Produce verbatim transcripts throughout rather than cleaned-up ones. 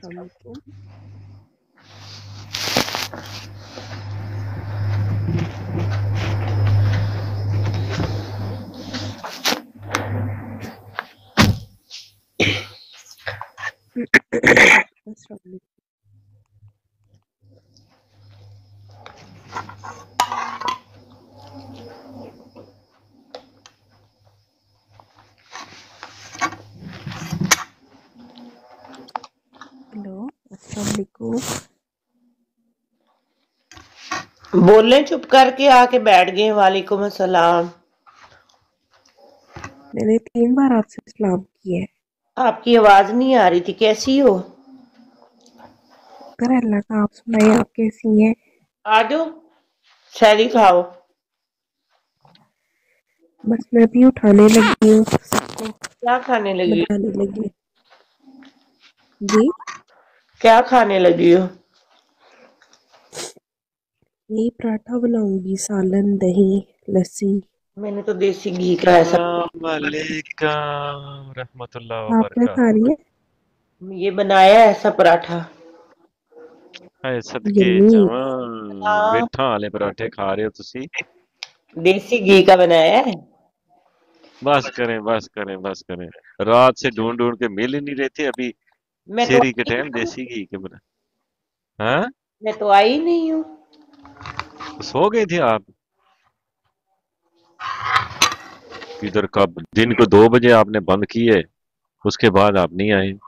अस्सलाम वालेकुम। अस्सलाम वालेकुम। हेलो, अस्सलाम वालेकुम। बोले चुप करके आके बैठ गए। वालेकुम अस्सलाम। मैंने तीन बार आपसे सलाम किया है। आपकी आवाज नहीं आ रही थी, कैसी हो? शुक्र है अल्लाह का। आप सुनाइए, आप कैसी हैं? आ जाओ, शहरी खाओ। बस मैं भी उठाने लगी हूँ, सबको क्या खाने लगी हो? बताने लगी। जी, क्या खाने लगी हो? यही पराठा बनाऊंगी, सालन, दही, लस्सी। मैंने तो देसी घी का ऐसा वालेकुम रहमतुल्लाह व आप क्या खा रही बरकातहू। हैं? ये बनाया है ऐसा पराठा। हाय सदके यम्मी। जवान हाँ, बेठा वाले पराठे खा रहे हो तुसी। देसी घी का बनाया है। बस करें बस करें बस करें। रात से ढूंढ ढूंढ के मिल ही नहीं रहे थे अभी। मैं तो शेरी के आई टाइम नहीं हूँ। देसी घी के बना। हाँ, मैं तो आई नहीं हूँ। सो गई थी आप? किधर कब दिन को दो बजे आपने बंद किए, उसके बाद आप नहीं आए।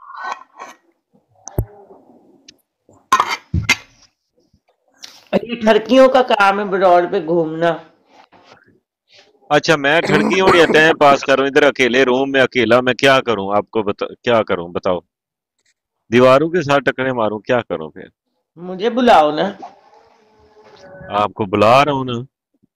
ये ठरकियों का काम है रोड पे घूमना। अच्छा, मैं ठड़की हूँ या टाइम पास करूँ इधर अकेले रूम में? अकेला मैं क्या करूँ आपको बता, क्या करूँ बताओ? दीवारों के साथ टकरे मारूं, क्या करूं फिर? मुझे बुलाओ ना। आपको बुला रहा हूं ना।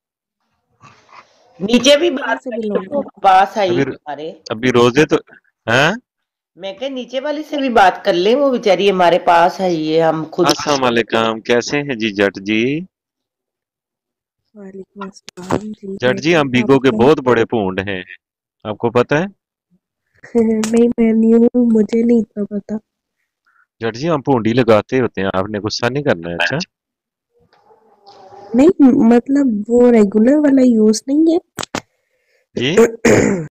नीचे भी बात कैसे कर लो, बुलाऊंगी? पास आई अभी हमारे। अभी रोजे तो हैं। मैं क्या नीचे वाली से भी बात कर ले, वो बेचारी हमारे पास आई है, हम खुद। अस्सलाम वालेकुम, कैसे हैं जी जट जी? वालेकुम अस्सलाम जी, जट मैं जी, हम ठीक। आप बीगो के बताएं। बहुत बड़े भूंड हैं, आपको पता है? नहीं, मैं नहीं हूँ, मुझे नहीं इतना पता। जट जी, हम भूंडी लगाते होते हैं, आपने गुस्सा नहीं करना है, अच्छा? नहीं, मतलब वो रेगुलर वाला यूज नहीं जी। है।